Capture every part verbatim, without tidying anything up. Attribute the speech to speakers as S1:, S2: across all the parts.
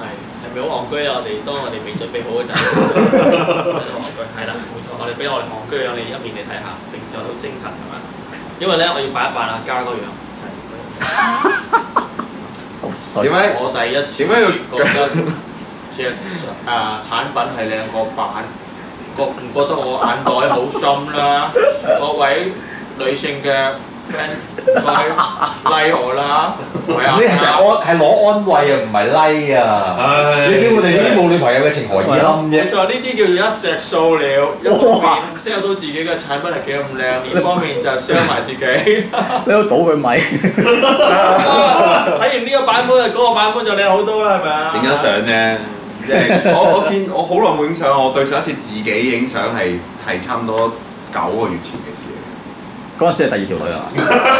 S1: 係咪好戇居啊？我哋當我哋未準備好嗰陣，戇居係啦，冇錯。我哋俾我哋戇居嘅樣，你一面你睇下，平時我好精神係嘛？因為咧，我要扮一扮阿嘉嗰樣。
S2: 點解
S1: 我第一次
S2: 點解要
S1: 覺得隻啊產品係兩個版，覺唔覺得我眼袋好深啦？各位女性嘅 friend，快 like 我啦！喂啊！
S2: 呢就係安係攞安慰啊，唔係 like 啊！你叫我哋呢啲冇女朋友嘅情何以堪啫？
S1: 冇錯，呢啲叫做一石掃了，一方面 sell 到自己嘅產品係幾咁靚，二方面就傷埋自己。
S3: 你喺度倒佢米。
S1: 睇完呢個版本，嗰個版本就靚好多啦，係咪啊？
S4: 影緊相啫，即係我我見我好耐冇影相，我對上一次自己影相係係差唔多九個月前嘅事嚟。
S3: 嗰陣時係第二條女啊！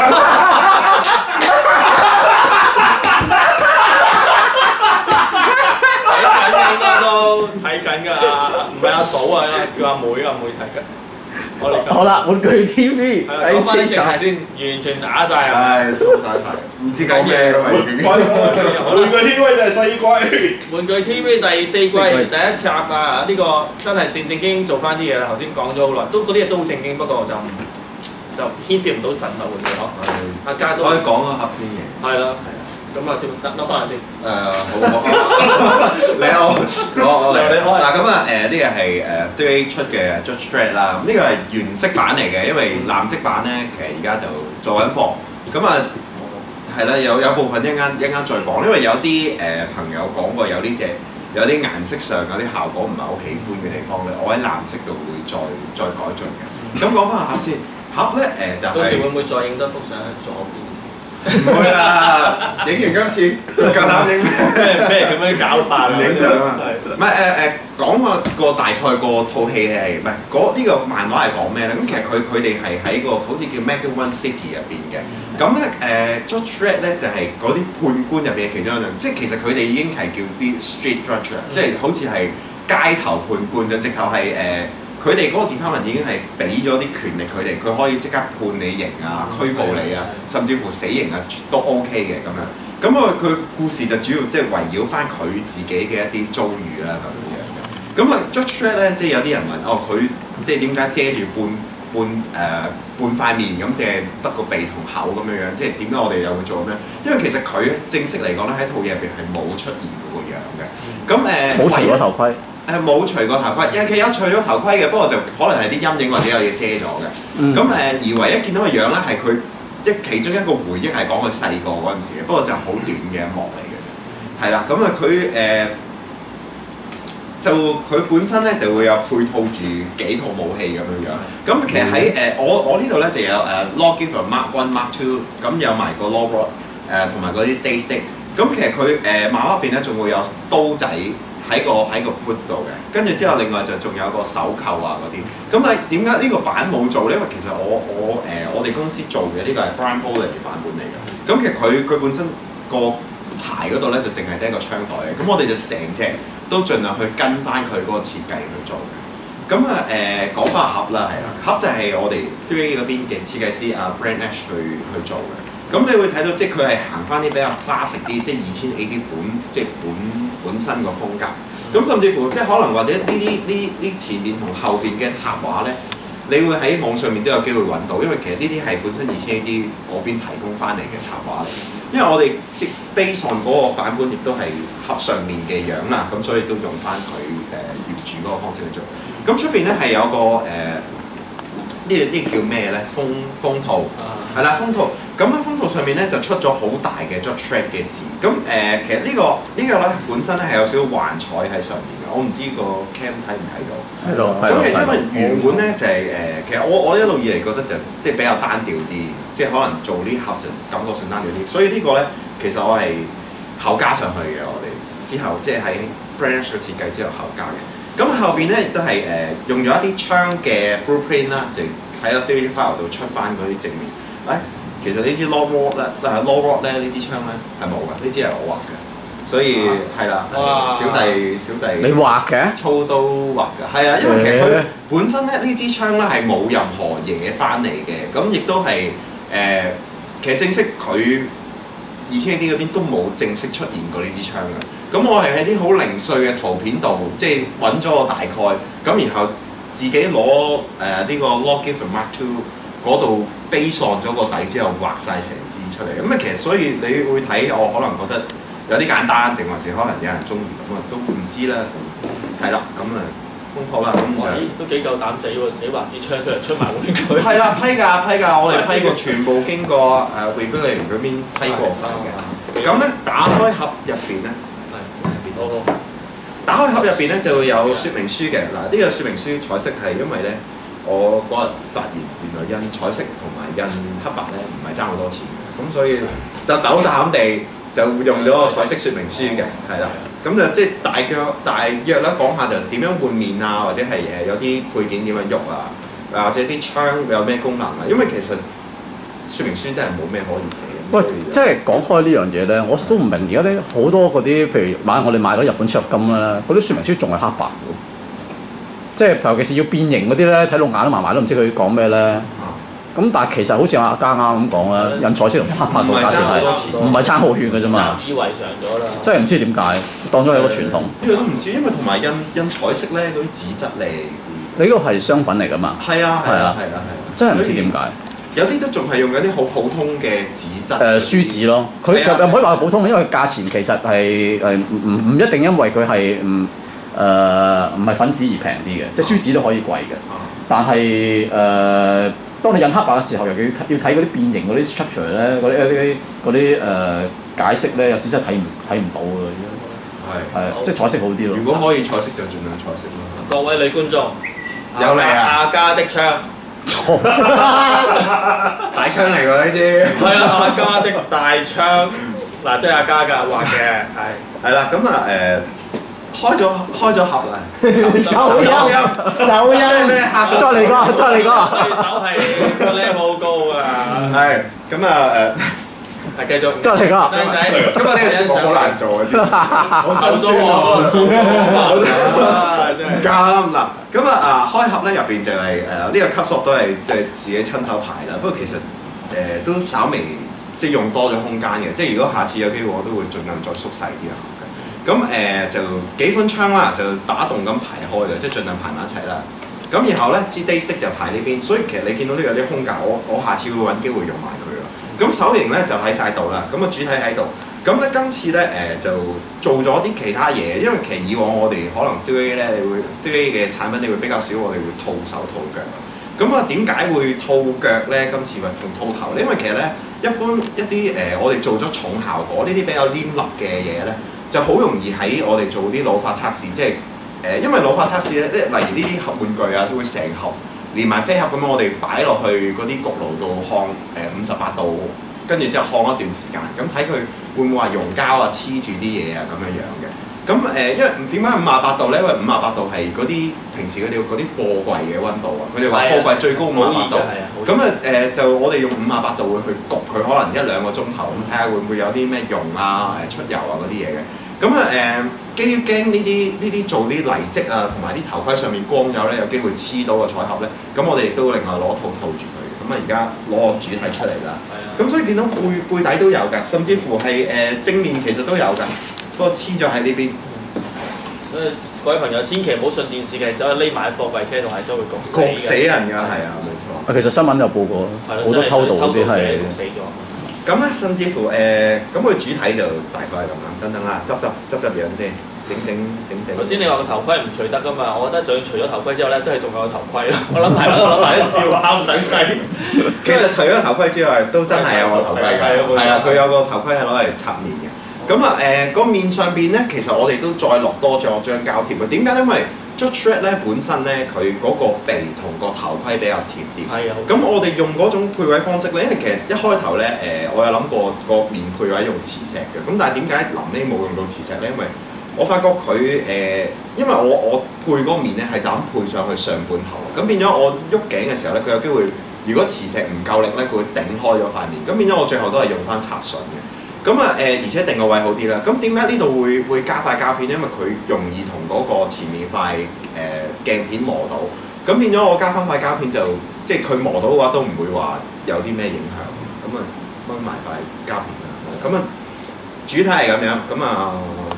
S1: 都睇緊㗎，唔係阿嫂啊，叫阿妹，阿妹睇緊。我哋
S3: 好啦，玩具 T V 第四集
S1: 先，完全打晒啊！
S4: 唉，錯晒題，唔知講咩㗎嘛已經。
S5: 玩具 T V 就係四季。
S1: 玩具 T V 第四季第一集啊！呢個真係正正經經做翻啲嘢啦。頭先講咗好耐，都嗰啲嘢都好正經，不過就就牽涉唔到神物玩具呵。阿嘉都
S4: 可以講個盒先嘅。
S1: 係啦。咁啊，點得攞翻嚟先？
S4: 誒，好好，你我我我嚟。嗱咁啊，誒呢個係誒 three A 出嘅 Judge Dredd 啦。咁呢個係原色版嚟嘅，因為藍色版咧，其實而家就做緊貨。咁啊，係啦，有有部分一陣間一陣間再講，因為有啲誒朋友講過有呢隻有啲顏色上有啲效果唔係好喜歡嘅地方咧，我喺藍色度會再再改進嘅。咁講翻下盒先，盒咧誒就係。
S1: 到時會唔會再影多幅相喺左邊？
S4: 唔會啦，影完今次仲夠膽影咩？
S1: 咩咁樣搞法啊？
S4: 影相啊！唔係誒誒，講個個大概個套戲係唔係嗰呢個漫畫係講咩咧？咁其實佢佢哋係喺個好似叫 Mega One City 入邊嘅。咁咧誒 Judge Dredd 咧就係嗰啲判官入邊嘅其中一樣，即係其實佢哋已經係叫啲 street judge，即係好似係街頭判官就直頭係誒。佢哋嗰個 department 已經係俾咗啲權力佢哋，佢可以即刻判你刑啊、拘捕你啊，甚至乎死刑啊都 OK 嘅咁樣。咁啊，佢故事就主要即係圍繞翻佢自己嘅一啲遭遇啦咁樣嘅。咁啊 Judge Dredd 咧，即係有啲人問哦，佢即係點解遮住半半誒、呃、半塊面咁，淨係得個鼻同口咁樣樣？即係點解我哋又會做咁樣？因為其實佢正式嚟講咧，喺套嘢入邊係冇出現嗰個樣嘅。咁誒
S3: 冇除咗頭盔。
S4: 誒冇除過頭盔，有其實有除咗頭盔嘅，不過就可能係啲陰影或者有嘢遮咗嘅。咁誒、嗯、而唯一見到嘅樣咧，係佢一其中一個回憶係講佢細個嗰陣時嘅，不過就好短嘅一幕嚟嘅啫。係啦，咁啊佢誒就佢本身咧就會有配套住幾套武器咁樣樣。咁其實喺誒、呃、我我呢度咧就有誒 Lawgiver Mark One Mark Two， 咁有埋個 Law Rod 誒同埋嗰啲 Day Stick。咁其實佢誒漫畫入邊咧仲會有刀仔。喺個喺個 hood 度嘅，跟住之後另外就仲有個手扣啊嗰啲。咁但係點解呢個版冇做咧？因為其實我我誒、呃、我哋公司做嘅呢個係 Brian Bolland 嘅版本嚟嘅。咁其實佢佢本身個鞋嗰度咧就淨係得一個槍袋嘅。咁我哋就成隻都盡量去跟翻佢嗰個設計去做嘅。咁啊誒講翻盒啦，係啦，盒就係我哋 three A 嗰邊嘅設計師啊 Brand Ash 去去做嘅。咁你會睇到即係佢係行翻啲比較 classic 啲，即係二千 A 啲本即係本本身個風格。咁甚至乎即係可能或者呢啲呢呢前面同後邊嘅插畫咧，你會喺網上面都有機會揾到，因為其實呢啲係本身二千 A 啲嗰邊提供翻嚟嘅插畫嚟。因為我哋即係 base on 嗰個版本亦都係盒上面嘅樣啦，咁所以都用翻佢誒原著嗰個方式去做。咁出邊咧係有個誒。呃呢個呢個叫咩咧？封封套係啦，封套。咁喺封套上面咧就出咗好大嘅 Judge Dredd 嘅字。咁誒、呃，其實、這個這個、呢個呢個咧本身咧係有少少幻彩喺上面嘅。我唔知個 cam 睇唔睇到？
S3: 睇到。
S4: 咁其實因為原本咧就係、是、誒、呃，其實我我一路以嚟覺得就即係比較單調啲，即係可能做呢盒就感覺上單調啲。所以個呢個咧其實我係後加上去嘅。我哋之後即係喺 branch 嘅設計之後後加嘅。咁後邊咧亦都係誒、呃、用咗一啲槍嘅 blueprint 啦，就喺個 three D file 度出翻嗰啲正面。誒、哎，其實呢支 Law Rod 咧，誒 Law Rod 咧呢支槍咧係冇嘅，呢支係我畫嘅，所以係啦，小弟小弟
S3: 你畫嘅？
S4: 操刀畫嘅，係啊，因為其實佢本身咧呢支槍咧係冇任何嘢翻嚟嘅，咁亦都係誒、呃，其實正式佢二千 A D 嗰邊都冇正式出現過呢支槍嘅。 咁我係喺啲好零碎嘅圖片度，即係揾咗個大概，咁然後自己攞誒呢個 Logitech Mark Two 嗰度 base on 咗個底之後畫晒成支出嚟。咁啊其實所以你會睇我可能覺得有啲簡單，定還是可能有人中意咁啊都唔知啦。係啦，咁啊風鋪啦，咁
S1: 咦都幾夠膽仔喎，自己畫支槍出嚟出埋本佢。
S4: 係啦，批㗎批㗎，我哋批過全部經過誒 Rebellion 嗰邊批過晒嘅。咁咧打開盒入邊咧，
S1: 好好。
S4: 打開盒入邊咧就會有說明書嘅。嗱，呢個說明書彩色係因為咧，我嗰日發現原來印彩色同埋印黑白咧唔係爭好多錢嘅，咁所以就斗膽地就用咗個彩色說明書嘅，係啦。咁就即係大約大約咧講下就點樣換面啊，或者係誒有啲配件點樣喐啊，或者啲槍有咩功能啊。因為其實說明書真係冇咩可以寫。
S3: 喂，即係講開呢樣嘢咧，我都唔明而家啲好多嗰啲，譬如買我哋買嗰啲日本超合金啦，嗰啲說明書仲係黑白嘅，即係尤其是要變形嗰啲咧，睇到眼都麻麻都唔知佢講咩咧。咁但係其實好似阿嘉啱咁講啦，印彩色同黑白個價錢係唔係差好遠嘅啫嘛。
S1: 習以為常咗啦。
S3: 真係唔知點解，當咗係一個傳統。
S4: 呢個都唔知，因為同埋印印彩色咧，嗰啲紙質嚟。
S3: 你呢個係商品嚟㗎嘛？
S4: 係啊係啊係啊係啊！
S3: 真係唔知點解。
S4: 有啲都仲係用緊啲好普通嘅紙質。
S3: 誒書紙咯，佢又唔可以話普通，因為價錢其實係誒唔唔唔一定因為佢係唔誒唔係粉紙而平啲嘅，即係書紙都可以貴嘅。但係誒。當你印黑白嘅時候，尤其要睇嗰啲變形嗰啲 structure 咧，嗰啲啲嗰啲誒解釋咧，有時真係睇唔睇唔到㗎。係係即係彩色好啲咯。
S4: 如果可以彩色就盡量彩色咯。
S1: 各位女觀眾，
S4: 有嚟啊！
S1: 阿嘉的槍，
S4: 大槍嚟㗎呢支。
S1: 係啊，阿嘉的大槍，嗱即係阿嘉㗎畫嘅，係
S4: 係啦，咁啊誒。開咗開咗盒啦，
S3: 走音走音，
S4: 咩客？
S3: 再嚟個，再嚟個。
S1: 對手係 level 高啊！
S4: 係咁啊誒，
S1: 係繼續。
S3: 再嚟個。
S1: 靚仔，
S4: 今日呢個節目好難做啊，知好辛酸啊！真係咁嗱，咁啊啊開盒咧入邊就係誒呢個級數都係即係自己親手排啦。不過其實誒都稍微即係用多咗空間嘅，即係如果下次有機會我都會盡量再縮細啲啊。咁誒、呃、就幾款槍啦，就打棟咁排開嘅，即係盡量排埋一齊啦。咁然後咧，支 day stick 就排呢邊，所以其實你見到呢個啲空架，我我下次會揾機會用埋佢咯。咁手型咧就喺晒度啦，咁個主體喺度。咁咧今次咧誒、呃、就做咗啲其他嘢，因為其實以往我哋可能 three A 咧，你會 three A 嘅產品你會比較少，我哋會套手套腳。咁啊點解會套腳咧？今次話同套頭，因為其實咧一般一啲誒、呃、我哋做咗重效果呢啲比較黏立嘅嘢咧。就好容易喺我哋做啲老化測試，即係誒、呃，因為老化測試咧，例如呢啲盒玩具啊，會成盒連埋飛盒咁樣，我哋擺落去嗰啲焗爐度烘誒五十八度，跟住之後烘一段時間，咁睇佢會唔會話溶膠啊、黐住啲嘢啊咁樣樣嘅。咁誒、呃，因為點解五十八度咧？因為五十八度係嗰啲平時佢哋嗰啲貨櫃嘅溫度啊，佢哋話貨櫃最高五十八度。咁啊誒，就我哋用五十八度會去焗佢，可能一兩個鐘頭咁，睇下會唔會有啲咩溶啊、誒出油啊嗰啲嘢嘅。咁啊誒，基於驚呢啲呢啲做啲泥跡啊，同埋啲頭盔上面光咗咧，有機會黐到個彩盒咧。咁我哋亦都另外攞套套住佢。咁啊而家攞個主體出嚟啦。咁所以見到背背底都有㗎，甚至乎係誒正面其實都有㗎。不過黐咗喺呢邊。
S1: 所以各位朋友千祈唔好信電視嘅，走去匿埋喺貨櫃車度係都會焗死
S4: 焗死人㗎，係啊，冇錯。
S3: 啊，其實新聞有報過，好多偷渡嗰啲係
S1: 焗死咗。
S4: 咁咧，甚至乎誒，咁、呃、佢主體就大概係咁啦。等等啦，執執執執樣先，整整整整。
S1: 頭先你話個頭盔唔除得㗎嘛？我覺得就算除咗頭盔之後咧，都係仲有個頭盔咯。我諗係啦，我諗埋啲笑話唔使細。其實除咗頭盔之外，都真係有個頭盔嘅。係啊，佢有個頭盔係攞嚟插面嘅。咁啊誒，個面上邊咧，其實我哋都再落多咗張膠貼嘅。點解咧？因為 Judge Red 咧本身咧，佢嗰個鼻同個頭盔比較貼啲。係啊。咁我哋用嗰種配位方式咧，因為其實一開頭咧誒，我有諗過個面配位用磁石嘅。咁但係點解臨尾冇用到磁石咧？因為我發覺佢誒、呃，因為我我配嗰個面咧係就咁配上去上半頭，咁變咗我喐頸嘅時候咧，佢有機會如果磁石唔夠力咧，佢會頂開咗塊面。咁變咗我最後都係用翻插唇嘅。咁啊誒，而且定個位好啲啦。咁點解呢度會會加塊膠片？因為佢容易同嗰個前面塊誒、呃、鏡片磨到。咁變咗我加翻塊膠片就即係佢磨到嘅話，都唔會話有啲咩影響。咁啊掹埋塊膠片啦。咁啊主體係咁樣。咁啊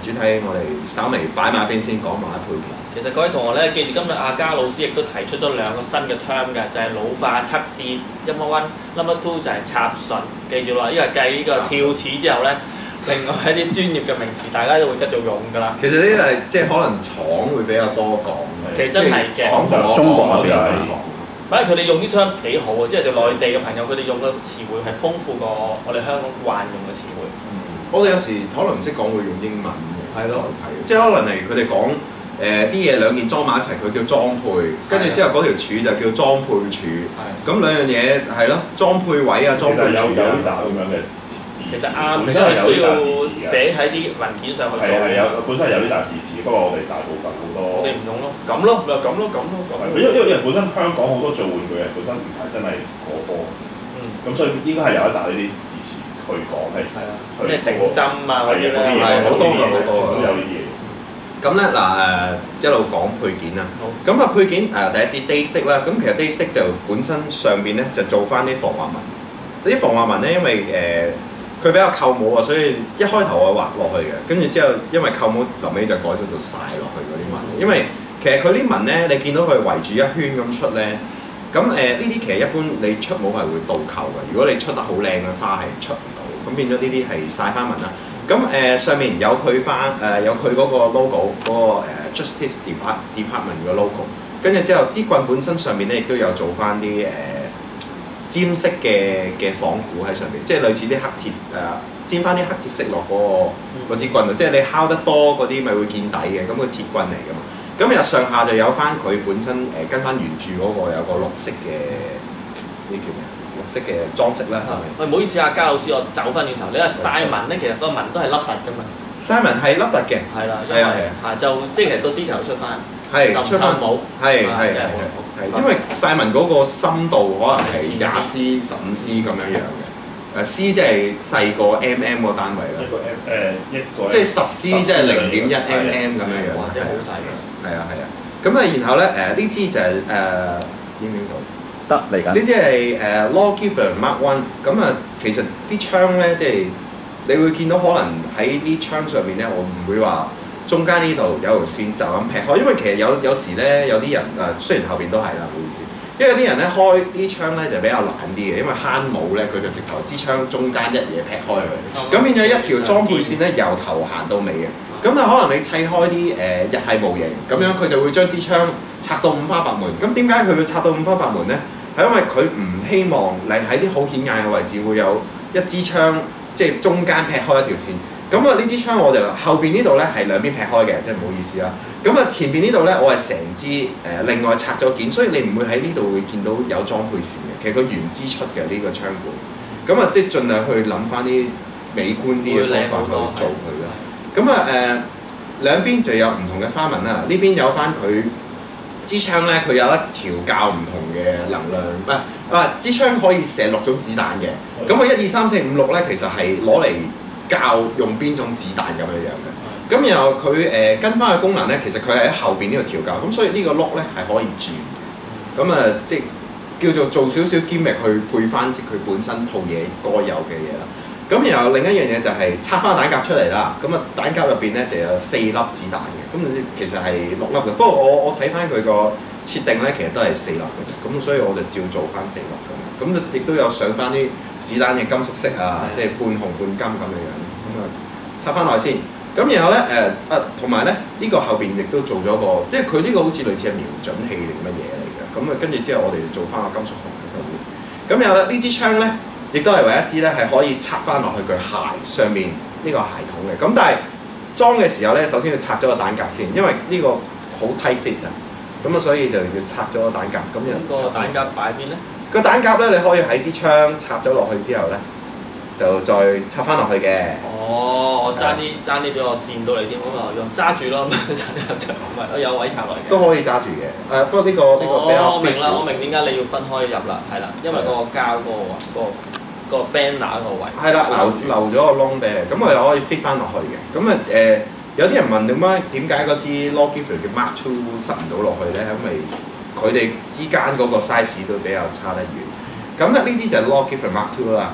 S4: 主題，我哋稍微擺埋一邊先講埋配件。
S1: 其實各位同學咧，記住今日阿嘉老師亦都提出咗兩個新嘅 term 嘅，就係、是、老化測試 number one，number two 就係插唇。記住啦，呢個係計呢個跳齒之後咧，另外一啲專業嘅名詞，大家都會繼續用㗎啦。
S4: 其實呢啲係即係可能廠會比較多講嘅，
S1: 其實真係嘅。
S4: 廠同
S3: 中國嗰邊
S4: 講。
S1: 反正佢哋用啲 terms 幾好啊，即係就內地嘅朋友，佢哋用嘅詞彙係豐富過我哋香港慣用嘅詞彙。
S4: 嗯、我哋有時可能唔識講會用英文嘅，
S1: 係咯，
S4: 即係可能係佢哋講誒啲嘢兩件裝埋一齊，佢叫裝配，跟住之後嗰條柱就叫裝配柱。咁兩樣嘢係咯，裝配位啊，裝配柱啊。
S5: 有有集咁樣嘅字詞，
S1: 其實啱，
S5: 本身係有呢
S1: 需要
S5: 紮字詞嘅。
S1: 寫喺啲文件上去做。
S5: 係係有，本身係有呢紮字詞，不過我哋大部分好多。
S1: 我哋唔用咯，咁咯，咪咁咯，咁咯，咁。
S5: 因為因為本身香港好多做玩具嘅，本身唔係真係嗰科。嗯。咁所以應該係有一紮呢啲字詞去講係。係啊。咩停針啊嗰啲咧，
S4: 係好多㗎，好多
S5: 都有呢啲嘢。
S4: 咁咧嗱誒一路講配件啦。咁啊配件誒第一支 Day Stick 啦，咁其實 Day Stick 就本身上邊咧就做翻啲防滑紋。啲防滑紋咧，因為誒佢、呃、比較扣帽啊，所以一開頭我畫落去嘅，跟住之後因為扣帽臨尾就改咗做晒落去嗰啲紋。因為其實佢啲紋咧，你見到佢圍住一圈咁出咧，咁誒呢啲其實一般你出帽係會倒扣嘅。如果你出得好靚嘅花係出唔到，咁變咗呢啲係晒花紋啦。咁誒、呃、上面有佢翻誒有佢嗰個 logo 嗰、那個、呃、Justice Department 嘅 logo， 跟住之後支棍本身上面咧亦都有做翻啲誒尖色嘅嘅仿古喺上面，即係類似啲黑鐵誒、呃、尖翻啲黑鐵色落嗰個支棍度，即係你敲得多嗰啲咪會見底嘅，咁個鐵棍嚟㗎嘛。咁入上下就有翻佢本身誒、呃、跟翻原著嗰個有個綠色嘅呢條咩？綠色嘅裝飾啦，係咪？
S1: 喂，唔好意思啊，嘉老師，我走翻轉頭，你話晒紋咧，其實個紋都係凹凸㗎嘛。晒
S4: 紋係凹凸嘅，
S1: 係啦，
S4: 係啊係啊，
S1: 嚇就即係其實個 detail 出翻，
S4: 係出翻
S1: 冇，
S4: 係係係係，因為晒紋嗰個深度可能係廿 C、十五 C 咁樣樣嘅，誒 C 即係細過 mm 個單位啦，
S5: 一個 M 誒一個，
S4: 即係十 C 即係零點一 mm 咁樣樣，
S1: 或者好細嘅，
S4: 係啊係啊，咁啊然後咧誒呢支就係誒影唔影到？
S3: 得嚟緊。
S4: 呢支係誒 Lawgiver Mark One， 咁啊其實啲槍咧即係你會見到可能喺啲槍上面咧，我唔會話中間呢度有條線就咁劈開，因為其實有有時咧有啲人誒雖然後邊都係啦，唔好意思，因為有啲人咧開啲槍咧就比較懶啲嘅，因為慳帽咧佢就直頭支槍中間一嘢劈開佢，咁變咗一條裝配線咧由頭行到尾嘅。咁但可能你砌開啲誒日系模型，咁樣佢就會將支槍拆到五花八門。咁點解佢會拆到五花八門咧？係因為佢唔希望你喺啲好顯眼嘅位置會有一支槍，即係中間劈開一條線。咁啊呢支槍我就後邊呢度咧係兩邊劈開嘅，即係唔好意思啦。咁啊前邊呢度咧我係成支誒另外拆咗件，所以你唔會喺呢度會見到有裝配線嘅。其實佢原支出嘅呢、這個槍管。咁啊即係盡量去諗翻啲美觀啲嘅方法去做佢啦。咁啊誒兩邊就有唔同嘅花紋啦。呢邊有翻佢。支槍咧，佢有得調校唔同嘅能量，唔啊支槍可以射六種子彈嘅。咁佢一二三四五六咧，其實係攞嚟校用邊種子彈咁樣樣嘅。咁然後佢誒、呃、跟翻嘅功能咧，其實佢係喺後邊呢度調校，咁所以呢個轆咧係可以轉嘅。咁啊、呃，即係叫做做少少 gimmick去配翻即佢本身套嘢該有嘅嘢啦。咁然後另一樣嘢就係拆翻個彈夾出嚟啦。咁啊彈夾入邊咧就有四粒子彈嘅。咁其實係六粒嘅。不過我我睇翻佢個設定咧，其實都係四粒嘅啫。咁所以我就照做翻四粒咁。咁亦都有上翻啲子彈嘅金屬色啊，即係半紅半金咁嘅樣。咁啊拆翻落去先。咁然後咧誒啊同埋咧呢、呢個後邊亦都做咗個，即係佢呢個好似類似係瞄準器定乜嘢嚟嘅。咁啊跟住之後我哋做翻個金屬紅喺上面。咁然後咧呢支槍咧。亦都係唯一支咧，係可以拆翻落去佢鞋上面呢個鞋筒嘅。咁但係裝嘅時候咧，首先要拆咗個彈夾先，因為呢個好 tight fit 啊。咁啊，所以就要拆咗個彈夾。咁樣
S1: 個彈夾擺邊咧？
S4: 個彈夾咧，你可以喺支槍插咗落去之後咧，就再插翻落去嘅。
S1: 哦，我爭啲爭啲俾我跣到你添，咁啊用揸住咯，咁就就唔係，我有位插落嚟嘅。
S4: 都可以揸住嘅。誒、呃，不過呢、呢個呢、呢個比較、
S1: 哦、我明啦，我明點解你要分開入啦，係啦，因為嗰個膠嗰個嗰個。個 banner 個位
S4: 係啦，留留咗個窿嘅，咁我又可以 fit 翻落去嘅。咁啊誒，有啲人問點解點解嗰支 Lawgiver 嘅 Mark Two 塞唔到落去咧？因為佢哋之間嗰個 size 都比較差得遠。咁咧呢支就係 Lawgiver Mark Two 啦。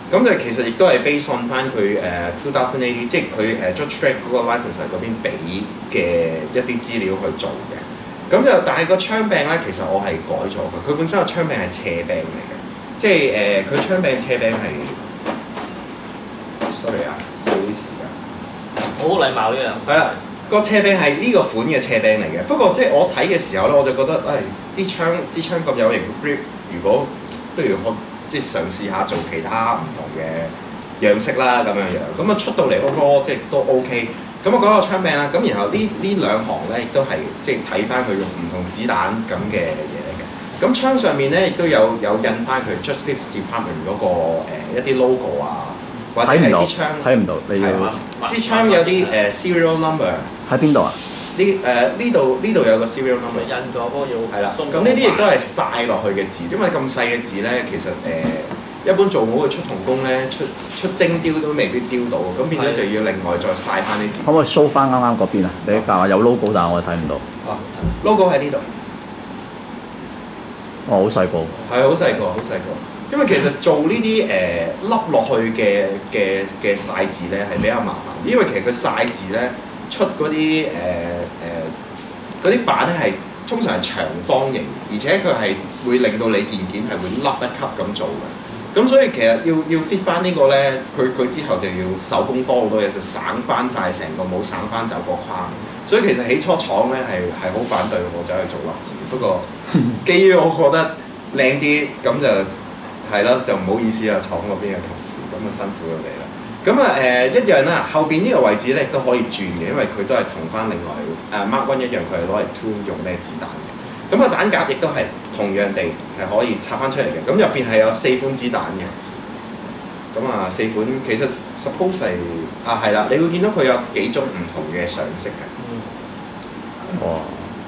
S4: 咁就其實亦都係 base on 翻佢誒 two thousand eighteen，即係佢誒 George Strait 嗰個 license 嗰邊俾嘅一啲資料去做嘅。咁就但係個槍柄咧，其實我係改咗佢。佢本身個槍柄係斜柄嚟嘅，即係誒佢槍柄斜柄係 sorry 啊，唔好意思啊。
S1: 我好禮貌呢樣。
S4: 係啦，個斜柄係呢個款嘅斜柄嚟嘅。不過即係我睇嘅時候咧，我就覺得誒啲槍支槍咁有型嘅 grip， 如果不如我即係嘗試下做其他唔同嘅樣式啦咁樣樣。咁啊出到嚟 overall 即係都 OK。咁我講個槍柄啦，咁然後呢呢兩行咧亦都係即係睇翻佢用唔同子彈咁嘅嘢嚟嘅。咁槍上面咧亦都有有印翻佢 Justice Department 嗰、那個、呃、一啲 logo 啊，或者係支槍
S3: 睇唔到，你要
S4: 支槍有啲誒、呃、serial number
S3: 喺邊度啊？
S4: 呢誒呢度呢度有個 serial number
S1: 印咗嗰個要
S4: 係啦。咁呢啲亦都係曬落去嘅字，因為咁細嘅字咧，其實誒。呃一般做好嘅出銅工咧，出出精雕都未必雕到，咁變咗就要另外再曬翻啲字。
S3: 可唔可以 show 翻啱啱嗰邊啊？你教下有 logo，但係我睇唔到。
S4: 哦 ，logo 喺呢度。
S3: 哦，好細個。
S4: 係好細個，好細個。因為其實做呢啲誒凹落去嘅嘅嘅曬字咧係比較麻煩，因為其實佢曬字咧出嗰啲誒誒嗰啲板咧係通常係長方形，而且佢係會令到你件件係會凹一級咁做嘅。咁所以其實要要 fit 翻呢個咧，佢佢之後就要手工多好多嘢，就省翻晒成個冇省翻走個框。所以其實起初廠咧係係好反對我走去做粒字，不過基於我覺得靚啲，咁就係咯，就唔好意思啊，廠嗰邊嘅同事咁啊辛苦佢哋啦。咁啊誒一樣啦，後邊呢個位置咧亦都可以轉嘅，因為佢都係同翻另外誒 Mark One 一樣，佢係攞嚟 tune 用咩子彈嘅。咁啊彈夾亦都係同樣地係可以拆翻出嚟嘅，咁入邊係有四款子彈嘅。咁啊四款其實 suppose 係啊係啦，你會見到佢有幾種唔同嘅上色嘅。
S3: 嗯。哦。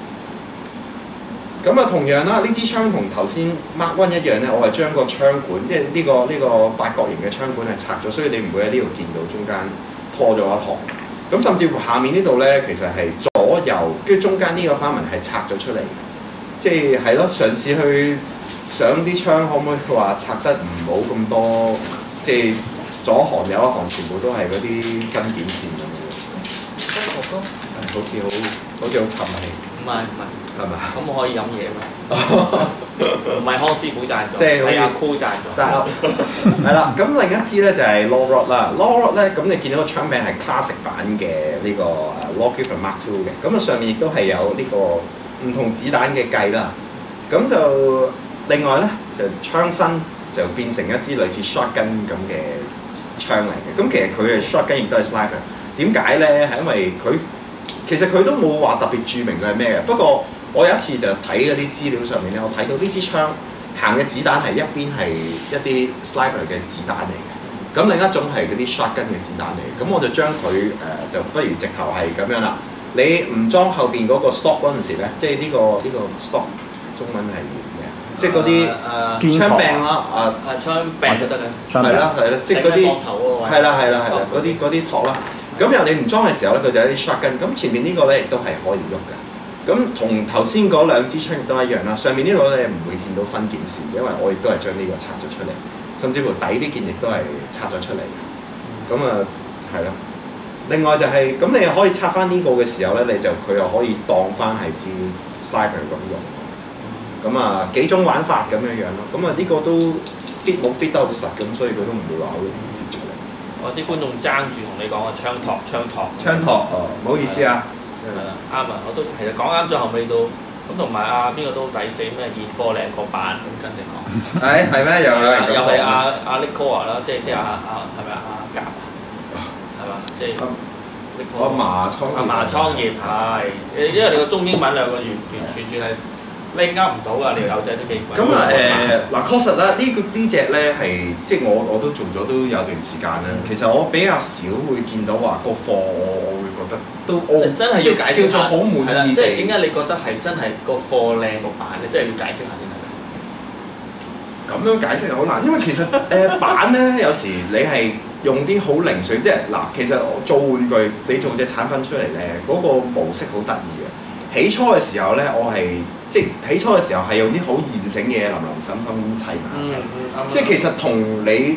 S4: 咁啊同樣啦，呢支槍同頭先 Mark One 一樣咧，我係將個槍管，即係呢個呢、呢個八角形嘅槍管係拆咗，所以你唔會喺呢度見到中間拖咗一行。咁甚至乎下面呢度咧，其實係左右跟住中間呢個花紋係拆咗出嚟嘅。即係係咯，嘗試去想啲槍可唔可以話拆得唔好咁多，即係左行有一行全部都係嗰啲跟點線咁樣。好似好好似好沉氣。唔係唔係。係咪？
S1: 咁我可以飲嘢嘛？唔係康師傅贊助，
S4: 即係
S1: 係阿 Cool 贊助。
S4: 贊係啦，咁另一支咧就係 Law Rod 啦。Law Rod 咧，咁你見到個槍柄係 classic 版嘅呢個誒 Lockheed Mark Two 嘅，咁啊上面亦都係有呢個唔同子彈嘅計啦。咁就另外咧就槍身就變成一支類似 shotgun 咁嘅槍嚟嘅。咁其實佢嘅 shotgun 亦都係 sniper。點解咧？係因為佢其實佢都冇話特別註明佢係咩嘅。不過我有一次就睇嗰啲資料上面咧，我睇到呢支槍行嘅子彈係一邊係一啲 sniper 嘅子彈嚟嘅，咁另一種係嗰啲 shotgun 嘅子彈嚟嘅。咁我就將佢誒、呃、就不如直頭係咁樣啦。你唔裝後邊嗰個 stock 嗰陣時咧，即係呢、呢個呢、呢個 stock 中文係咩啊？即係嗰啲槍柄啦，啊
S1: 啊槍柄就得嘅，
S4: 係啦係啦，即係嗰啲係啦係啦係啦嗰啲嗰啲托啦。咁由你唔裝嘅時候咧，佢就有啲 shotgun。咁前面呢個咧亦都係可以喐嘅。咁同頭先嗰兩支槍亦都一樣啦。上面呢度你唔會見到分件線，因為我亦都係將呢個拆咗出嚟，甚至乎底呢件亦都係拆咗出嚟嘅。咁啊係啦。另外就係、是、咁，你又可以拆翻呢個嘅時候咧，你就佢又可以當翻係支 sniper 咁用。咁啊幾種玩法咁樣樣咯。咁啊呢個都 fit 冇 fit 得好實咁，所以佢都唔會話好容易跌出嚟。
S1: 我啲觀眾爭住同你講啊，槍托槍托。
S4: 槍托哦，唔好意思啊。
S1: 係啦，啱啊！我都其實講啱咗後尾都咁，同埋啊邊個都抵死咩？現貨靚個版咁跟你講。
S4: 誒係咩？又有人咁講。
S1: 又係阿阿 Nicola 啦，即係即係阿阿係咪阿甲係嘛？即係。
S4: 阿麻倉
S1: 阿麻倉葉係，因為你個中英文兩個完完全全係拎啱唔到㗎，你條友仔都幾貴。
S4: 咁啊誒嗱，確實啦，呢個呢隻咧係即係我我都做咗都有段時間啦。其實我比較少會見到話個貨，我會覺得都我
S1: 真係要解釋下，
S4: 好滿意
S1: 即係點解你覺得係真係個貨靚個版咧？即係要解釋下先得。
S4: 咁樣解釋好難，因為其實誒、呃、版咧有時你係用啲好零碎，即係嗱，其實我做玩具，你做隻產品出嚟咧，嗰、那個模式好得意嘅。起初嘅時候咧，我係即係起初嘅時候係用啲好現成嘅嘢，林林森森砌埋一齊。嗯嗯、即係其實同你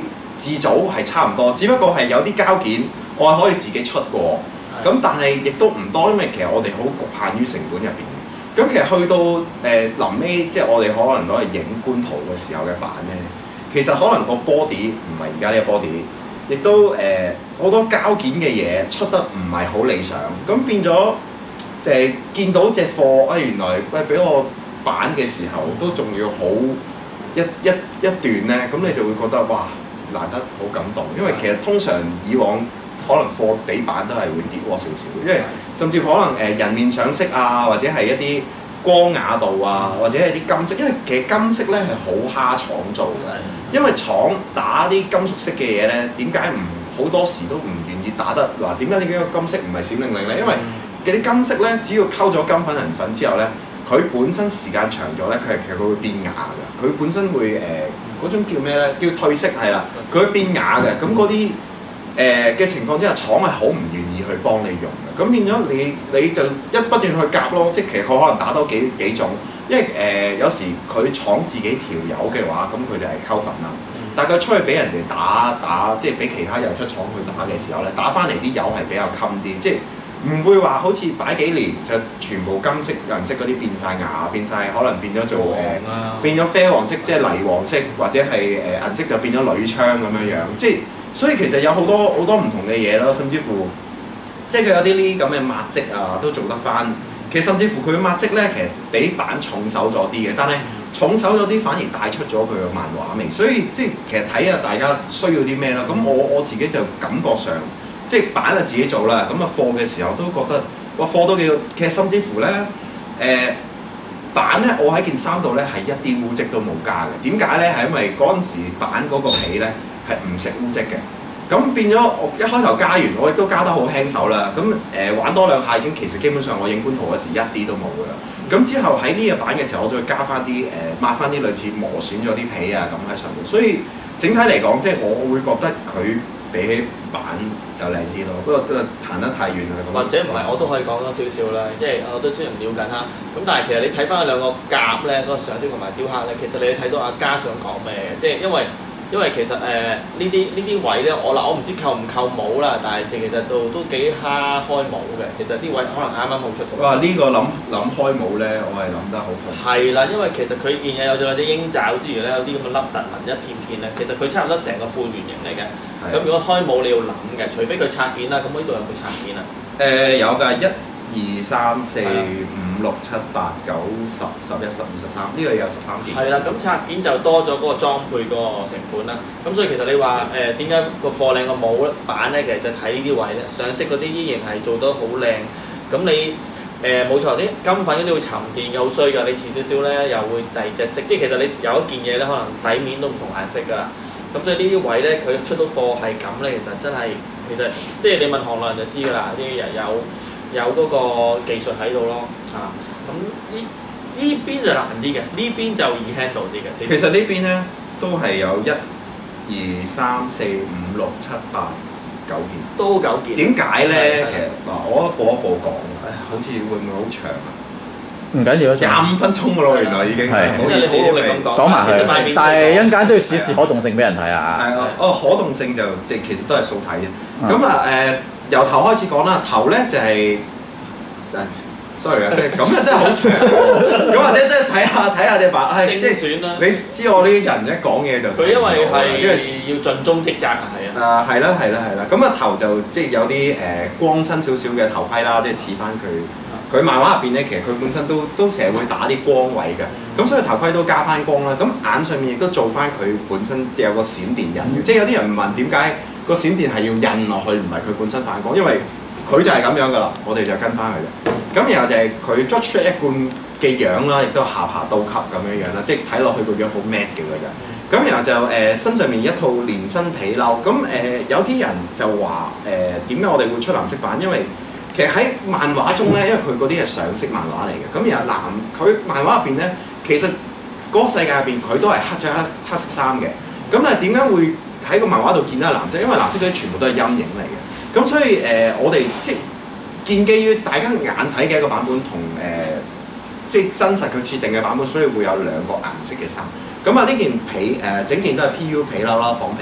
S4: 自組係差唔多，只不過係有啲膠件我係可以自己出過，咁但係亦都唔多，因為其實我哋好局限於成本入邊。咁其實去到誒臨尾，即係我哋可能攞嚟影官圖嘅時候嘅版咧，其實可能個 body 唔係而家呢個 body， 亦都誒好、呃、多膠件嘅嘢出得唔係好理想，咁變咗就係見到隻貨啊、哎、原來喂俾我版嘅時候都仲要好一一一段咧，咁你就會覺得哇難得好感動，因為其實通常以往可能貨比版都係會跌過少少，因為甚至可能誒人面上色啊，或者係一啲光雅度啊，或者係啲金色，因為其實金色咧係好蝦廠做嘅，因為廠打啲金屬色嘅嘢咧，點解唔好多時都唔願意打得嗱？點解點解個金色唔係閃靈靈咧？因為嗰啲金色咧，只要溝咗金粉銀粉之後咧，佢本身時間長咗咧，佢係其實佢會變啞嘅，佢本身會誒嗰、呃、種叫咩咧？叫褪色係啦，佢會變啞嘅，咁嗰啲。誒嘅情況之下，廠係好唔願意去幫你用嘅，咁變咗你你就一不斷去夾咯，即係其實佢可能打多幾幾種，因為誒、呃、有時佢廠自己調油嘅話，咁佢就係溝粉啦。但係佢出去俾人哋打打，即係俾其他油出廠去打嘅時候咧，打翻嚟啲油係比較襟啲，即係唔會話好似擺幾年就全部金色銀色嗰啲變晒牙，變晒可能變咗做誒、呃、變咗啡黃色，即係泥黃色，或者係誒銀色就變咗鋁槍咁樣樣，即係。所以其實有好多好多唔同嘅嘢咯，甚至乎即係佢有啲呢啲咁嘅抹跡啊，都做得翻。其實甚至乎佢嘅抹跡咧，其實比版重手咗啲嘅，但係重手咗啲反而帶出咗佢嘅漫畫味。所以即係其實睇下大家需要啲咩啦。咁我我自己就感覺上，即係版就自己做啦。咁啊貨嘅時候都覺得哇貨都幾好。其實甚至乎咧誒、呃、版咧，我喺件衫度咧係一啲污跡都冇加嘅。點解咧？係因為嗰陣時版嗰個皮咧。係唔食污跡嘅，咁變咗我一開頭加完，我亦都加得好輕手啦。咁誒、呃、玩多兩下已經，其實基本上我影官圖嗰時一啲都冇噶啦。咁之後喺呢個版嘅時候，我再加翻啲誒抹翻啲類似磨損咗啲皮啊咁喺上面。所以整體嚟講，即係我會覺得佢比起版就靚啲咯。不過都係行得太遠啦。
S1: 或者唔係，我都可以講多少少啦。即係我都雖然了緊啦。咁但係其實你睇翻兩個夾咧，嗰、那個上色同埋雕刻咧，其實你睇到阿嘉想講咩嘅？即係因為。因為其實誒呢啲呢啲位咧，我嗱我唔知扣唔扣帽啦，但係其實都都幾蝦開帽嘅。其實啲位可能啱啱好出到。
S4: 哇！呢、這個諗諗開帽咧，我係諗得好痛。係
S1: 啦，因為其實佢件嘢有咗啲鷹爪之餘咧，有啲咁嘅凹凸紋一片片咧，其實佢差唔多成個半圓形嚟嘅。咁的如果開帽你要諗嘅，除非佢拆件啦，咁呢度有冇拆件啊？誒、
S4: 呃、有㗎，一二三四五六七八九十十一十二十三，呢個有十三件。
S1: 係啦，咁拆件就多咗嗰個裝配嗰個成本啦。咁所以其實你話誒點解個貨靚個帽版咧，其實就睇呢啲位咧，上色嗰啲依然係做得好靚。咁你誒冇錯先，金粉嗰啲會沉澱嘅，好衰㗎。你遲少少咧又會第二隻色，即係其實你有一件嘢咧，可能底面都唔同顏色㗎啦。咁所以呢啲位咧，佢出到貨係咁咧，其實真係其實即係你問行內人就知㗎啦，啲人有。有嗰個技術喺度咯，啊，咁呢呢邊就難啲嘅，呢邊就易 handle 啲嘅。
S4: 其實呢邊咧都係有一、二、三、四、五、六、七、八、九件。
S1: 都九件。點解
S4: 咧？其實嗱，我一步一步講，好似會唔會好長啊？
S3: 唔緊要，
S4: 廿五分鐘㗎咯，原來已經。係。唔好意思，
S1: 你咁講。
S3: 講埋佢。但係一陣間都要試試可動性俾人睇啊。
S4: 係啊，哦，可動性就即係其實都係掃睇嘅。咁啊誒。由頭開始講啦，頭咧就係、是、，sorry 啊，即係咁啊，真係好長。咁或者即係睇下睇下隻版，係即係你知我呢啲人一講嘢就
S1: 佢因為係因為要盡忠職責啊，係
S4: 啊。誒係啦係啦係啦，咁啊頭就即係有啲誒、呃、光身少少嘅頭盔啦，即係似翻佢佢漫畫入邊咧，其實佢本身都都成日會打啲光位嘅，咁所以頭盔都加翻光啦。咁眼上面亦都做翻佢本身有個閃電印嘅，嗯、即係有啲人問點解？個閃電係要印落去，唔係佢本身反光，因為佢就係咁樣噶啦，我哋就跟翻佢嘅。咁然後就係佢 George 一貫嘅樣啦，亦都下巴倒級咁樣樣啦，即係睇落去個樣好 mad 嘅個人。咁然後就誒、呃、身上面一套連身皮褸，咁誒、呃、有啲人就話誒點解我哋會出藍色版？因為其實喺漫畫中咧，因為佢嗰啲係上色漫畫嚟嘅，咁然後藍佢漫畫入邊咧，其實嗰個世界入邊佢都係黑着黑黑色衫嘅，咁但係點解會喺個漫畫度見到係藍色，因為藍色嗰啲全部都係陰影嚟嘅，咁所以誒、呃、我哋即係建基於大家眼睇嘅一個版本同誒、呃、即係真實佢設定嘅版本，所以會有兩個顏色嘅衫。咁啊呢件皮誒、呃、整件都係 P U 皮褸啦，仿皮。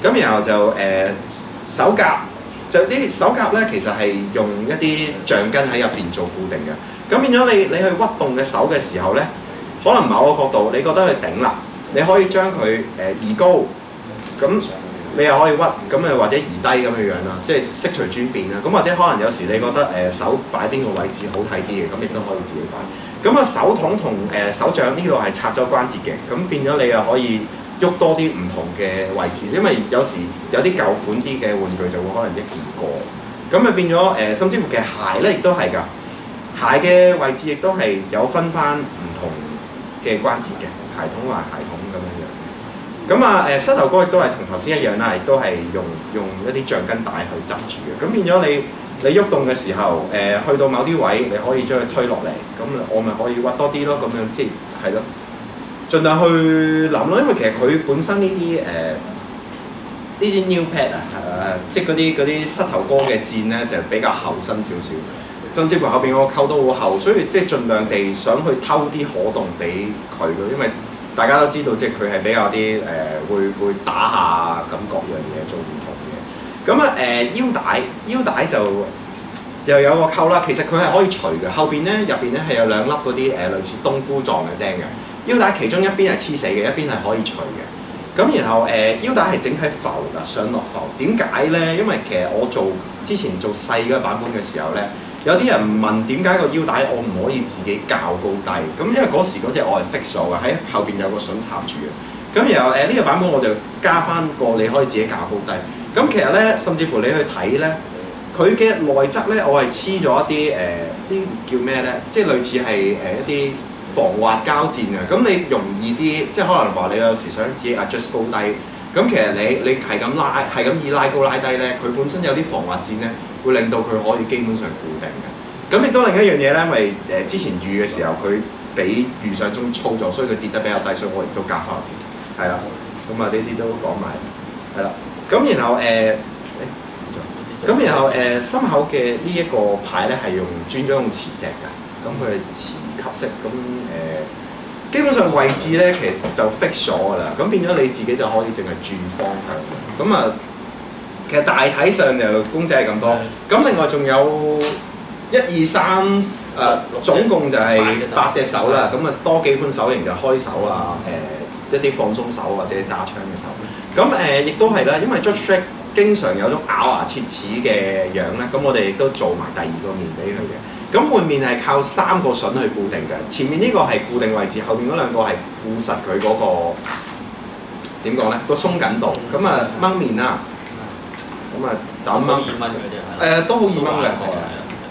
S4: 咁然後就誒、呃、手甲。就呢啲手甲咧，其實係用一啲橡筋喺入邊做固定嘅。咁變咗你你去屈動嘅手嘅時候咧，可能某個角度你覺得佢頂啦，你可以將佢誒移高，咁你又可以屈，咁誒或者移低咁樣樣啦，即係悉隨尊便啦。咁或者可能有時你覺得誒、呃、手擺邊個位置好睇啲嘅，咁亦都可以自己擺。咁啊手筒同誒手掌呢度係拆咗關節嘅，咁變咗你又可以喐多啲唔同嘅位置，因為有時有啲舊款啲嘅玩具就會可能一件過，咁咪變咗誒、呃，甚至乎其實鞋咧亦都係㗎，鞋嘅位置亦都係有分翻唔同嘅關節嘅，鞋筒還鞋筒咁樣樣。咁啊誒膝頭哥亦都係同頭先一樣啦，亦都係用用一啲橡筋帶去執住嘅，咁變咗你你喐動嘅時候，誒、呃、去到某啲位你可以將佢推落嚟，咁我咪可以屈多啲咯，咁樣即係係咯。盡量去諗咯，因為其實佢本身呢啲誒呢啲 new pad 啊，誒、呃、即係嗰啲嗰啲膝頭哥嘅墊咧就比較厚身少少，甚至乎後邊個扣都好厚，所以即係盡量地想去偷啲可動俾佢咯，因為大家都知道即係佢係比較啲誒、呃、會會打下咁各樣嘢做唔同嘅。咁啊誒腰帶腰帶就又有個扣啦，其實佢係可以除嘅，後邊咧入邊咧係有兩粒嗰啲誒類似冬菇狀嘅釘嘅。腰帶其中一邊係黐死嘅，一邊係可以除嘅。咁然後誒、呃、腰帶係整體浮㗎，上落浮。點解咧？因為其實我做之前做細嗰個版本嘅時候咧，有啲人問點解個腰帶我唔可以自己校高低？咁因為嗰時嗰隻我係 fix 咗嘅，喺後邊有個筍插住嘅。咁然後誒呢、呃這個版本我就加翻個你可以自己校高低。咁其實咧，甚至乎你去睇咧，佢嘅內側咧，我係黐咗一啲誒啲叫咩咧？即係類似係誒一啲防滑膠墊嘅，咁你容易啲，即係可能話你有時想自己 adjust 高低，咁其實你你係咁拉，係咁以拉高拉低咧，佢本身有啲防滑墊咧，會令到佢可以基本上固定嘅。咁亦都另一樣嘢咧，因為誒之前預嘅時候佢比預想中粗咗，所以佢跌得比較低，所以我亦都加翻個墊，係啦。咁啊呢啲都講埋，係啦。咁然後誒，咁、欸、然後誒心、呃、口嘅呢一個牌咧係用轉咗用磁石㗎，咁佢係磁吸式，咁誒、呃、基本上位置咧其實就 fix 咗㗎啦，咁變咗你自己就可以淨係轉方向。咁啊，其實大體上就公仔係咁多，咁另外仲有一二三誒，總共就係八隻手啦，咁啊多幾款手型就開手啊，誒、呃、一啲放鬆手或者揸槍嘅手。咁誒亦都係啦，因為 George Strait 經常有種咬牙切齒嘅樣咧，咁我哋亦都做埋第二個面俾佢嘅。咁換面係靠三個筍去固定嘅，前面呢個係固定位置，後面嗰兩個係固實佢嗰、那個點講咧個鬆緊度。咁啊掹面啦，咁啊就咁掹。誒都好易掹嘅，係啊。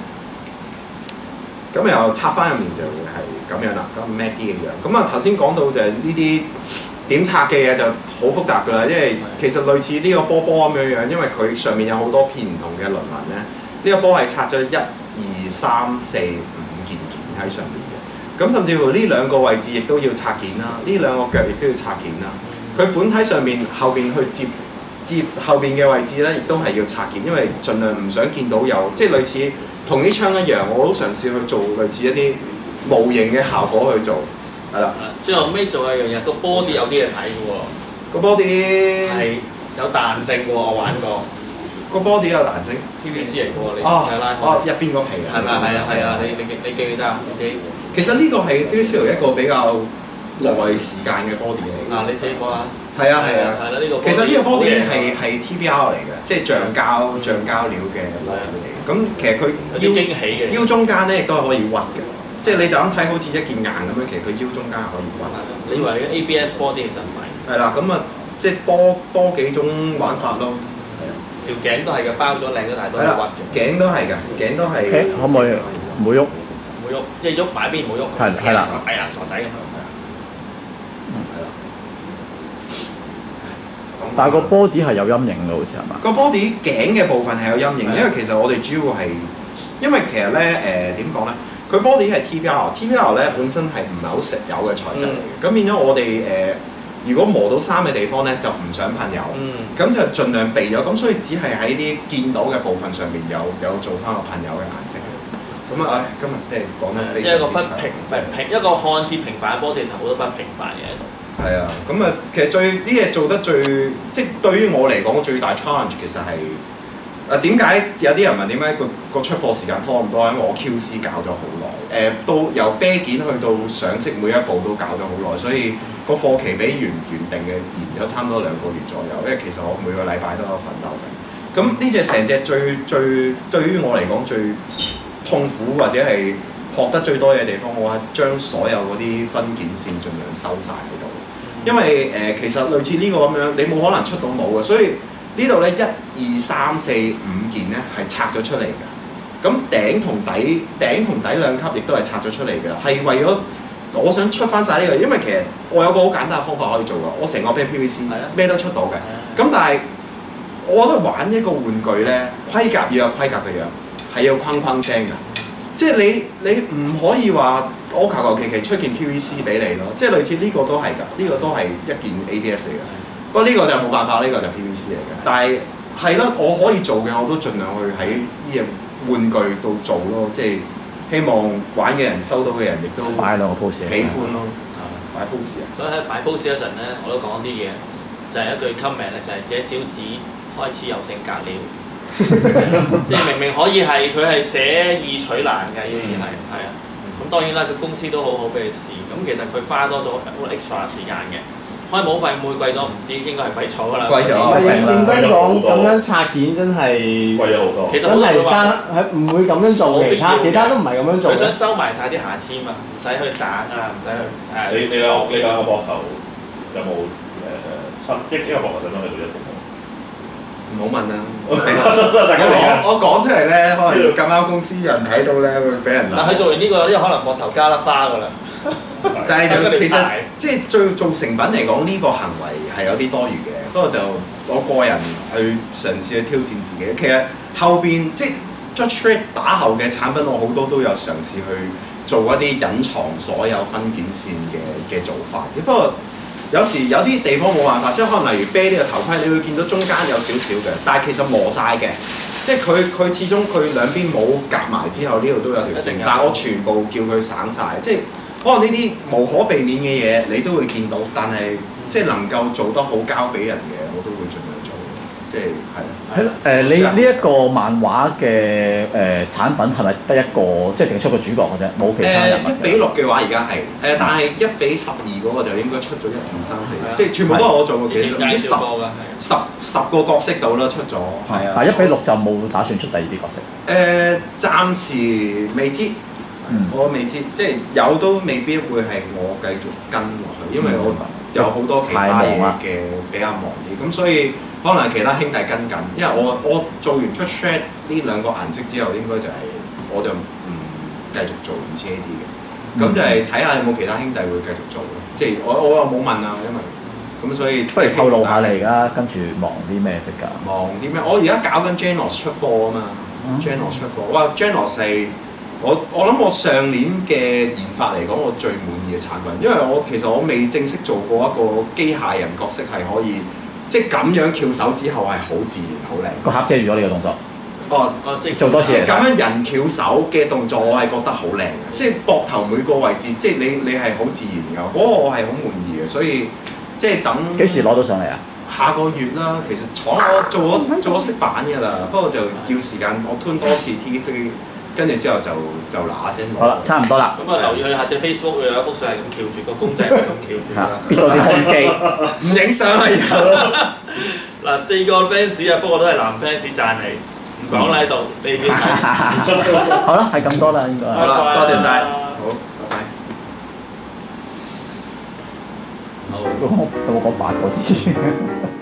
S4: 咁又插翻入面就係咁樣啦，咁 mat 啲嘅樣。咁啊頭先講到就係呢啲點拆嘅嘢就好複雜㗎啦，因為其實類似呢個波波咁樣樣，因為佢上面有好多片唔同嘅輪紋咧。呢、這個波係拆咗一二三四五件件喺上面嘅，咁甚至乎呢兩個位置亦都要拆件啦，呢兩個腳亦都要拆件啦。佢本體上面後邊去接接後邊嘅位置咧，亦都係要拆件，因為盡量唔想見到有即係類似同啲槍一樣，我都嘗試去做類似一啲模型嘅效果去做，係啦。
S1: 最後尾做一樣嘢，個 body 有啲嘢睇嘅喎，
S4: 個 body
S1: 係有彈性嘅喎，我玩過。
S4: 個 body 有彈性
S1: ，P V C 嚟嘅喎，你
S4: 哦
S1: 有拉
S4: 哦入邊個皮啊？
S1: 係咪係啊係啊？你你你記唔記得啊？你自己
S4: 其實呢個係 P V C 一個比較耐時間嘅 body 嚟。
S1: 啊，你自己講下。
S4: 係啊係啊。
S1: 係啦，呢個
S4: 其實呢個 body 係係 T B R 嚟嘅，即係橡膠橡膠料嘅 body 嚟。咁其實佢
S1: 有啲驚喜嘅。
S4: 腰中間咧亦都係可以屈嘅，即係你就咁睇好似一件硬咁樣，其實佢腰中間係可以屈。
S1: 你以為 A B S body 其實唔係？
S4: 係啦，咁啊即係多多幾種玩法咯。
S1: 條頸都係嘅，包咗靚咗，但係都係屈嘅。
S4: 頸都係㗎，頸都係。
S3: 可唔可以唔好喐？
S1: 唔好喐，即係喐埋邊唔好喐。
S3: 係係啦。
S1: 係啊，傻仔咁樣。
S4: 嗯，係啦。
S3: 但係個 body 係有陰影嘅，好似係嘛？
S4: 個 body 頸嘅部分係有陰影，因為其實我哋主要係，因為其實咧誒點講咧，佢 body 係 T B R，T B R 咧本身係唔係好食油嘅材質嚟嘅，咁變咗我哋誒。如果磨到衫嘅地方咧，就唔想噴油，咁、嗯、就盡量避咗。咁所以只係喺啲見到嘅部分上面有有做翻個噴油嘅顏色嘅。咁啊，唉，今日即係講得非常之長。
S1: 一個不平，唔係平，一個看似平凡嘅 body 其實好多不平凡嘅喺度。
S4: 係啊，咁啊，其實最啲嘢做得最，即係對於我嚟講最大 challenge 其實係誒點解有啲人問點解個個出貨時間拖咁多？因為我 Q C 搞咗好耐，誒、呃、到由啤件去到上色每一步都搞咗好耐，所以個貨期比原原定嘅延咗差唔多兩個月左右。因為其實我每個禮拜都有奮鬥緊。咁呢隻成隻最最對於我嚟講最痛苦或者係學得最多嘅地方，我係將所有嗰啲分件線盡量收晒喺度。因為誒、呃、其實類似呢個咁樣，你冇可能出到冇嘅，所以呢度咧一二三四五件咧係拆咗出嚟嘅。咁頂同底頂同底兩級亦都係拆咗出嚟嘅，係為咗我想出翻晒呢個，因為其實我有個好簡單嘅方法可以做㗎，我成個 P V C 咩都出到嘅。咁但係我覺得玩一個玩具咧，規格要有規格嘅樣，係要框框聲㗎。即係你你唔可以話我求求其其出件 P V C 俾你咯，即係類似呢個都係㗎，呢、這個都係一件 A D S 嚟嘅。不過呢個就冇辦法，呢、這個就 P V C 嚟嘅。但係係啦，我可以做嘅我都盡量去喺呢隻玩具度做咯，即係希望玩嘅人收到嘅人亦都
S3: 擺兩個 pose
S4: 喜歡咯，擺 pose 啊！
S1: 所以喺擺 pose 嗰陣咧，我都講啲嘢，就係、是、一句 comment 咧，就係、是、這小子開始有性格了。即係明明可以係佢係寫易取難嘅，以前係係啊。咁當然啦，佢公司都好好俾佢試。咁其實佢花多咗好 extra 時間嘅。開冇費會貴咗，唔知應該係貴咗㗎啦。
S4: 貴咗，
S6: 認真講，咁樣拆件真係
S5: 貴咗好多。
S1: 其實
S6: 真係爭，係唔會咁樣做嘅。其他其他都唔係咁樣做。
S1: 佢想收埋晒啲瑕疵嘛，唔使去省啊，唔使去誒。
S5: 你你有你兩個膊頭有冇誒親一一個膊頭想唔想去到一條？
S4: 唔好問啦！我我講出嚟咧，可能咁啱公司人睇到咧，會俾人鬧。
S1: 但佢做完呢、這個，因為可能膊頭加粒花㗎啦。
S4: 但係就其實即係最做成品嚟講，呢、這個行為係有啲多餘嘅。不過就我個人去嘗試去挑戰自己。其實後邊即係 Judge Dredd 打後嘅產品，我好多都有嘗試去做一啲隱藏所有分件線嘅嘅做法嘅。不過有時有啲地方冇辦法，即係可能例如啤呢個頭盔，你會見到中間有少少嘅，但係其實磨晒嘅，即係佢佢始終佢兩邊冇夾埋之後，呢度都有條線，但係我全部叫佢省晒，即係可能呢啲無可避免嘅嘢你都會見到，但係即係能夠做得好交俾人嘅，我都會盡量做，即係係。
S3: 係咯，誒你呢一個漫畫嘅誒產品係咪得一個，即係淨係出個主角嘅啫，冇其他人物？
S4: 誒一比六嘅話，而家係誒，但係一比十二嗰個就應該出咗一二三四，即係全部都係我做嘅，其實唔知十十十個角色到啦出咗，係啊。
S3: 但係一比六就冇打算出第二啲角色。
S4: 誒，暫時未知，我未知，即係有都未必會係我繼續跟落去，因為我有好多其他嘢嘅比較忙啲，咁所以。可能其他兄弟跟緊，因為我我做完出 Shred 呢兩個顏色之後，應該就係、是、我就唔繼續做二千 A D 嘅，咁、嗯、就係睇下有冇其他兄弟會繼續做咯。即係我我又冇問啊，因為咁所以不如
S3: 透露下你而家跟住忙啲咩 figure？
S4: 忙啲咩？我而家搞緊 Genos 出貨啊嘛、嗯、，Genos 出貨。哇 Genos 係我我諗我上年嘅研發嚟講，我最滿意嘅產品，因為我其實我未正式做過一個機械人角色係可以。即係咁樣翹手之後係好自然好靚。個
S3: 盒遮住咗你個動作。
S4: 哦，
S1: 即係
S3: 做多次。
S4: 即係咁樣人翹手嘅動作，我係覺得好靚嘅。即係膊頭每個位置，即係你你係好自然㗎。嗰、那個我係好滿意嘅，所以即係等。幾時攞到上嚟啊？下個月啦，其實廠我做咗做咗色板㗎啦，不過就要時間，我 turn 多次 T three。跟住之後就就嗱聲攞。好啦，差唔多啦。咁啊，留意佢下隻 Facebook 有一幅相係咁翹住，個公仔係咁翹住啦。邊度啲空機？唔影相啊！嗱，四個 fans 啊，不過都係男 fans 讚你，唔講啦喺度，你已經睇。好啦，係咁多啦，應該。好啦，多謝晒。好，拜拜。好。有冇講八個字？